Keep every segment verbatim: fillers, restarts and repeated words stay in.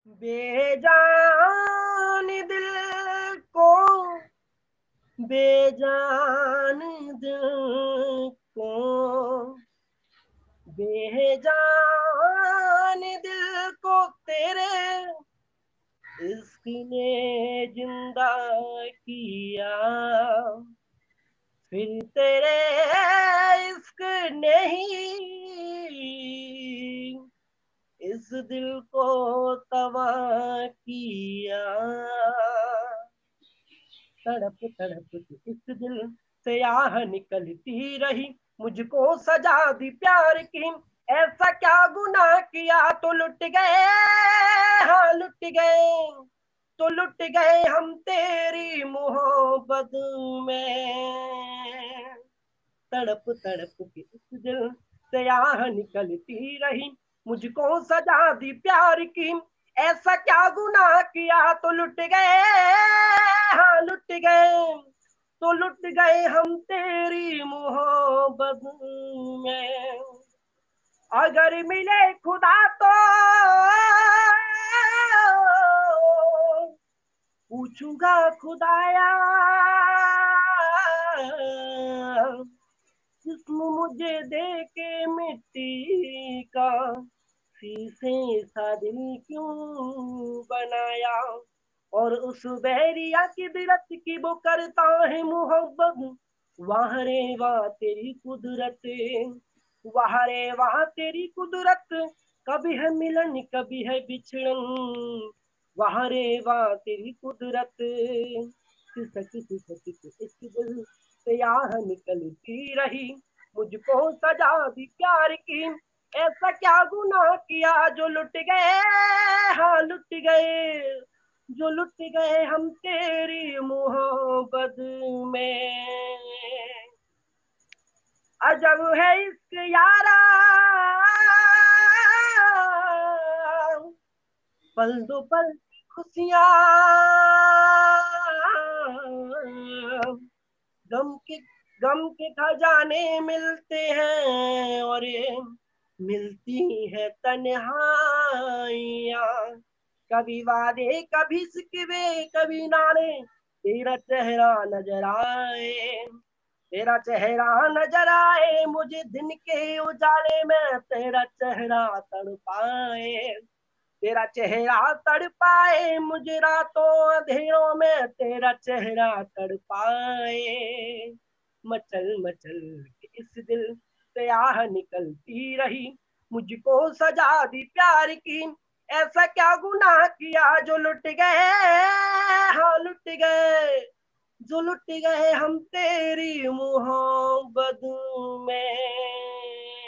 बेजान दिल को बेजान दिल को बेजान दिल को तेरे इश्क ने जिंदा किया, फिर तेरे इश्क ने ही इस दिल को तबाह किया। तड़प तड़प के इस दिल से आह निकलती रही, मुझको सजा दी प्यार की। ऐसा क्या गुनाह किया तो लुट गए, हाँ लुट गए, तो लुट गए हम तेरी मोहब्बत में। तड़प तड़प के इस दिल से आह निकलती रही, मुझको सजा दी प्यार की। ऐसा क्या गुनाह किया तो लुट गए, हाँ लुट गए, तो लुट गए हम तेरी मोहब्बत में। अगर मिले खुदा तो पूछूंगा खुदाया, जिस्म मुझे दे के मिट्टी का शीशे सा दिल क्यों बनाया। और उस बहरिया की दिरत की वो करता है मोहब्बत, वाह रे वाह तेरी कुदरत, वाह रे वाह तेरी कुदरत। कभी है मिलन कभी है बिछड़न, वाह रे वाह तेरी कुदरत। सिसक सिसक के इस दिल से आह निकलती रही, मुझको सजा दी प्यार की। ऐसा क्या गुनाह किया जो लुट गए, हाँ लुट गए, जो लुट गए हम तेरी मोहब्बत में। अजब है इश्क यारा, पल दो पल की खुशियाँ गम के गम के खजाने मिलते हैं, और ये मिलती है तन्हाइयाँ। कभी वादे कभी सिकवे कभी नारे, तेरा चेहरा नजर आए, तेरा चेहरा नजर आए मुझे दिन के उजाले में, तेरा चेहरा तड़पाए, तेरा चेहरा तड़पाए मुझे रातों अंधेरों में, तेरा चेहरा तड़पाए। मचल मचल के इस दिल से आह निकलती रही, मुझको सजा दी प्यार की। ऐसा क्या गुनाह किया जो लुट गए, हाँ लुट गए, जो लुट गए हम तेरी मोहब्बत में।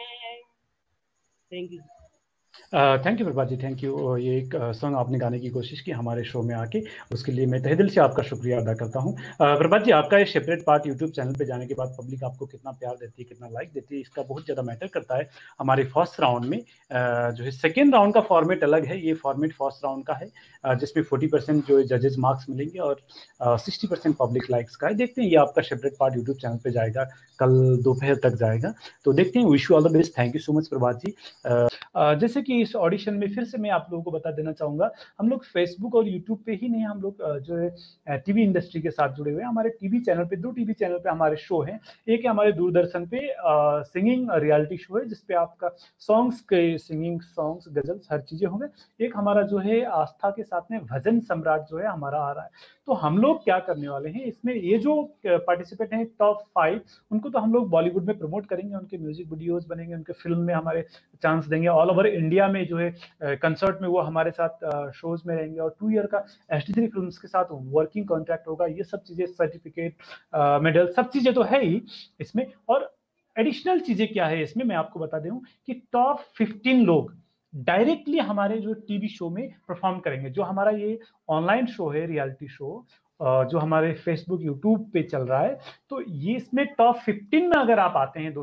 Thank you. Thank you Prabhat ji, thank you. ये एक सॉन्ग आपने गाने की कोशिश की हमारे शो में आके, उसके लिए मैं तहे दिल से आपका शुक्रिया अदा करता हूँ। प्रभात जी, आपका ये सेपरेट पार्ट यूट्यूब चैनल पे जाने के बाद पब्लिक आपको कितना प्यार देती है, कितना लाइक देती है, इसका बहुत ज़्यादा मैटर करता है। हमारे फर्स्ट राउंड में uh, जो है, सेकेंड राउंड का फॉर्मेट अलग है, ये फॉर्मेट फर्स्ट राउंड का है, uh, जिसमें फोर्टी परसेंट जो जजेस मार्क्स मिलेंगे और सिक्सटी परसेंट पब्लिक लाइक्स का है। देखते हैं, ये आपका सेपरेट पार्ट यूट्यूब चैनल पर जाएगा, कल दोपहर तक जाएगा, तो देखते हैं। Wish you all the best. Thank you so much Prabhat ji. Uh, जैसे कि इस ऑडिशन में फिर से मैं आप लोगों को बता देना चाहूँगा, हम लोग फेसबुक और यूट्यूब पे ही नहीं, हम लोग जो है टीवी इंडस्ट्री के साथ जुड़े हुए हैं। हमारे टीवी चैनल पे, दो टीवी चैनल पे हमारे शो हैं। एक है हमारे दूरदर्शन पे सिंगिंग रियलिटी शो है, जिसपे आपका सॉन्ग्स के सिंगिंग, सॉन्ग्स, गजल्स, हर चीज़ें होंगे। एक हमारा जो है आस्था के साथ में भजन सम्राट जो है हमारा आ रहा है। तो हम लोग क्या करने वाले हैं इसमें, ये जो पार्टिसिपेट हैं टॉप फाइव, उनको तो हम लोग बॉलीवुड में प्रमोट करेंगे, उनके म्यूजिक वीडियोज बनेंगे, उनके फिल्म में हमारे चांस देंगे। ऑल ओवर इंडिया में जो है कंसर्ट में वो हमारे साथ शोज में रहेंगे, और टू ईयर का एस टी थ्री फिल्म्स के साथ वर्किंग कॉन्ट्रैक्ट होगा। ये सब चीजें, सर्टिफिकेट, मेडल, सब चीजें तो है ही इसमें। और एडिशनल चीजें क्या है इसमें, मैं आपको बता दूं कि टॉप फिफ्टीन लोग डायरेक्टली हमारे जो टीवी शो में परफॉर्म करेंगे। जो हमारा ये ऑनलाइन शो है, रियलिटी शो, जो हमारे फेसबुक यूट्यूब पे चल रहा है, तो ये इसमें टॉप फिफ्टीन में अगर आप आते हैं दोस्तों,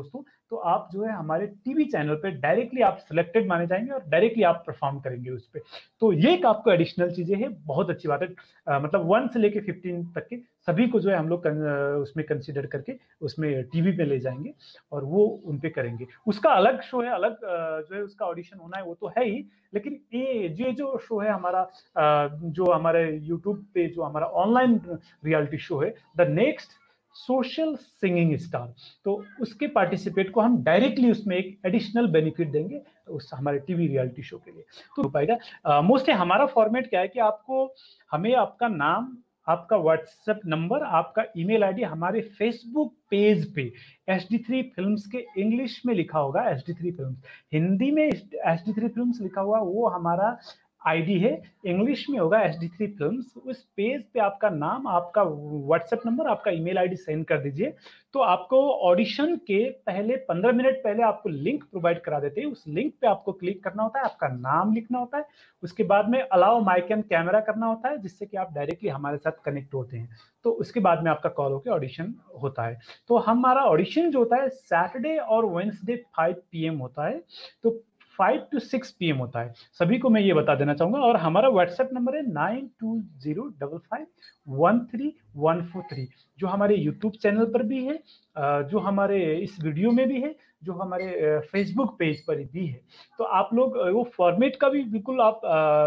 तो आप जो है हमारे टीवी चैनल पे डायरेक्टली आप सिलेक्टेड माने जाएंगे और डायरेक्टली आप परफॉर्म करेंगे उस पर। तो ये एक आपको एडिशनल चीजें हैं, बहुत अच्छी बात है। आ, मतलब वन से लेके फिफ्टीन तक के सभी को जो है हम लोग उसमें कंसीडर करके उसमें टीवी पे ले जाएंगे और वो उन पे करेंगे। उसका अलग शो है, अलग जो है उसका ऑडिशन होना है वो तो है ही, लेकिन ये ये जो शो है हमारा, जो हमारे यूट्यूब पे जो हमारा ऑनलाइन रियलिटी शो है the next social singing star, तो उसके पार्टिसिपेट को हम डायरेक्टली उसमें एक एडिशनल बेनिफिट देंगे उस हमारे टीवी रियलिटी शो के लिए। तो हो पाएगा। मोस्टली हमारा फॉर्मेट क्या है कि आपको हमें आपका नाम, आपका व्हाट्सएप नंबर, आपका ईमेल आईडी हमारे फेसबुक पेज पे एच डी थ्री फिल्म्स के इंग्लिश में लिखा होगा H D three films, Hindi में एच डी थ्री फिल्म्स लिखा हुआ वो हमारा आईडी है, इंग्लिश में होगा एच डी थ्री फिल्म्स। उस पेज पे आपका नाम, आपका व्हाट्सएप नंबर, आपका ईमेल आईडी सेंड कर दीजिए। तो आपको ऑडिशन के पहले पंद्रह मिनट पहले आपको लिंक प्रोवाइड करा देते हैं। उस लिंक पे आपको क्लिक करना होता है, आपका नाम लिखना होता है, उसके बाद में अलाउ माइक एंड कैमरा करना होता है, जिससे कि आप डायरेक्टली हमारे साथ कनेक्ट होते हैं। तो उसके बाद में आपका कॉल होकर ऑडिशन होता है। तो हमारा ऑडिशन जो होता है सैटरडे और वेडनेसडे फाइव पी एम होता है, तो five two six P M होता है। सभी को मैं ये बता देना चाहूंगा। और हमारा व्हाट्सएप नंबर है nine two zero double five one three one four three, जो हमारे यूट्यूब चैनल पर भी है, जो हमारे इस वीडियो में भी है, जो हमारे फेसबुक पेज पर भी है। तो आप लोग वो फॉर्मेट का भी बिल्कुल आप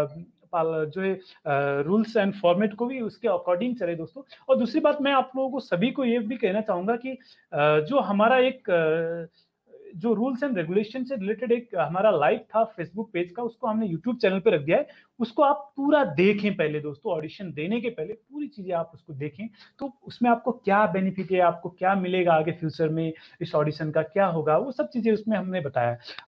जो है रूल्स एंड फॉर्मेट को भी उसके अकॉर्डिंग चले दोस्तों। और दूसरी बात मैं आप लोगों को सभी को ये भी कहना चाहूंगा कि जो हमारा एक जो रूल्स एंड रेगुलेशन से रिलेटेड एक हमारा लाइव था फेसबुक पेज का, उसको हमने यूट्यूब चैनल पे रख दिया है। उसको आप पूरा देखें पहले दोस्तों, ऑडिशन देने के पहले पूरी चीजें आप उसको देखें। तो उसमें आपको क्या बेनिफिट है, आपको क्या मिलेगा आगे फ्यूचर में, इस ऑडिशन का क्या होगा, वो सब चीजें उसमें हमने बताया।